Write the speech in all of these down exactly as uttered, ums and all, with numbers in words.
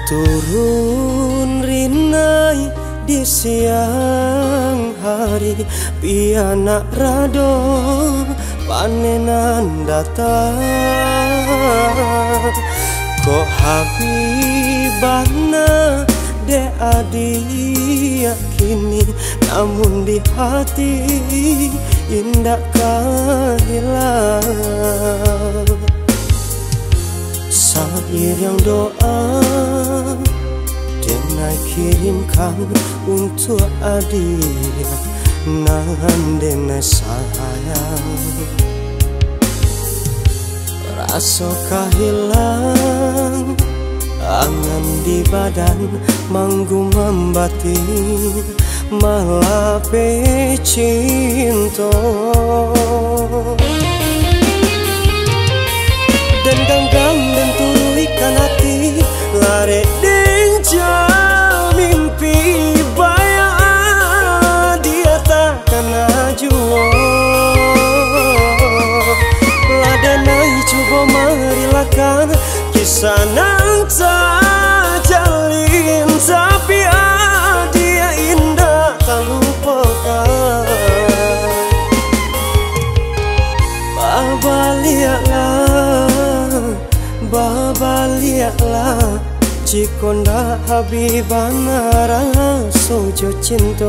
Turun rinai di siang hari, piana rado panenan datang. Kok habibana de adi yakini, namun di hati indah kehilang. Sair yang doa denai kirimkan untuk adia, nan denai sayang. Rasa kehilang angan di badan, manggu membatin malah pecinta. Dan ganggang dan turuikan hati, lare deng jauh mimpi bayar dia takkan ajua. Ladanai coba merelakan kisah nang tak jalin, tapi dia indah tak lupakan. Baba lihatlah, baba lihatlah, cikonda habibana rasa jo cinta.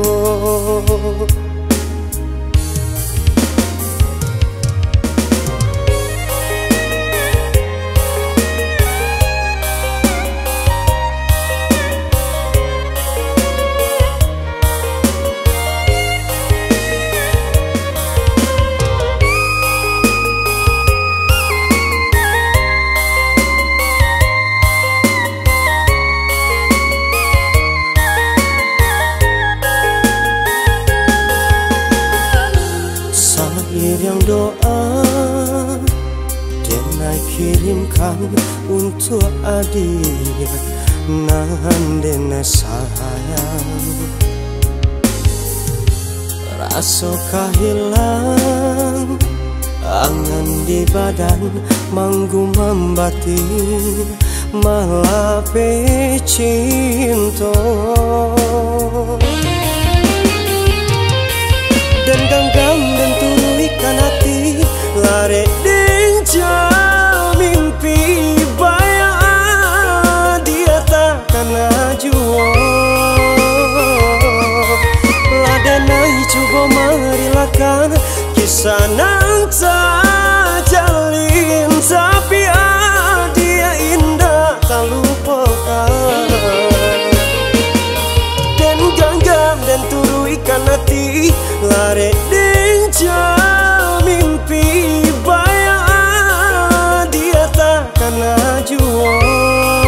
Yang doa denai kirimkan untuk adia, nan denai sayang. Rasa kehilang angan di badan, manggu membatin malah pecinta. Dan ganggang dan turuikan hati, lare deng jauh mimpi bayar dia takkan ajua. Ladanai coba merelakan kisah nang tak jalin, tapi dia indah tak lupakan. Dan ganggang dan turuikan hati, lare deng jauh mimpi bayar dia takkan ajua.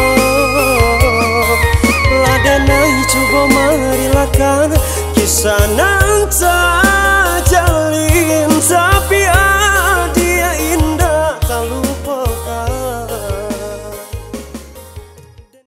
Ladanai coba merelakan kisah